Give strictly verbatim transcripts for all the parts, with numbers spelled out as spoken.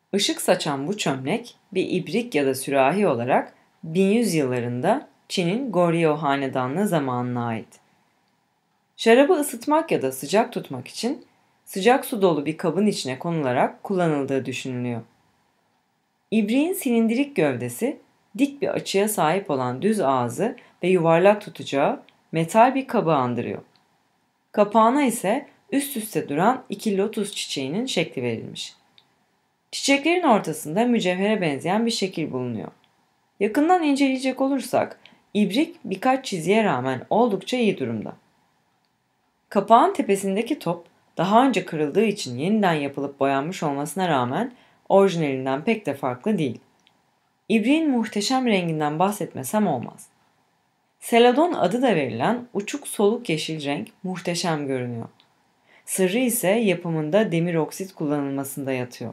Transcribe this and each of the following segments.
Işık saçan bu çömlek bir ibrik ya da sürahi olarak bin yüz yıllarında Çin'in Goryeo hanedanlığı zamanına ait. Şarabı ısıtmak ya da sıcak tutmak için sıcak su dolu bir kabın içine konularak kullanıldığı düşünülüyor. İbriğin silindirik gövdesi, dik bir açıya sahip olan düz ağzı ve yuvarlak tutacağı metal bir kabı andırıyor. Kapağına ise üst üste duran iki lotus çiçeğinin şekli verilmiş. Çiçeklerin ortasında mücevhere benzeyen bir şekil bulunuyor. Yakından inceleyecek olursak, ibrik birkaç çizgiye rağmen oldukça iyi durumda. Kapağın tepesindeki top, daha önce kırıldığı için yeniden yapılıp boyanmış olmasına rağmen orijinalinden pek de farklı değil. İbriğin muhteşem renginden bahsetmesem olmaz. Seladon adı da verilen uçuk soluk yeşil renk muhteşem görünüyor. Sırrı ise yapımında demir oksit kullanılmasında yatıyor.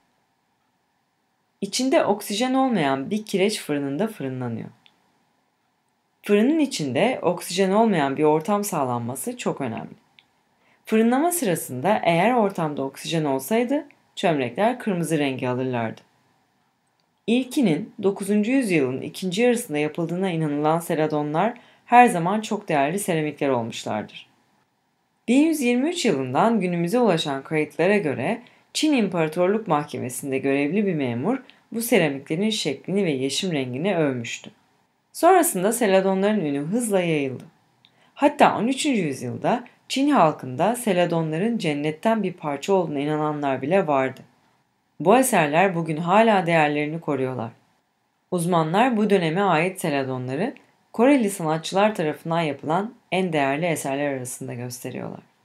İçinde oksijen olmayan bir kireç fırınında fırınlanıyor. Fırının içinde oksijen olmayan bir ortam sağlanması çok önemli. Fırınlama sırasında eğer ortamda oksijen olsaydı çömlekler kırmızı rengi alırlardı. İlkinin dokuzuncu yüzyılın ikinci yarısında yapıldığına inanılan seladonlar her zaman çok değerli seramikler olmuşlardır. bin yüz yirmi üç yılından günümüze ulaşan kayıtlara göre Çin İmparatorluk Mahkemesi'nde görevli bir memur bu seramiklerin şeklini ve yeşim rengini övmüştü. Sonrasında seladonların ünü hızla yayıldı. Hatta on üçüncü yüzyılda Çin halkında seladonların cennetten bir parça olduğuna inananlar bile vardı. Bu eserler bugün hala değerlerini koruyorlar. Uzmanlar bu döneme ait seladonları Koreli sanatçılar tarafından yapılan en değerli eserler arasında gösteriyorlar.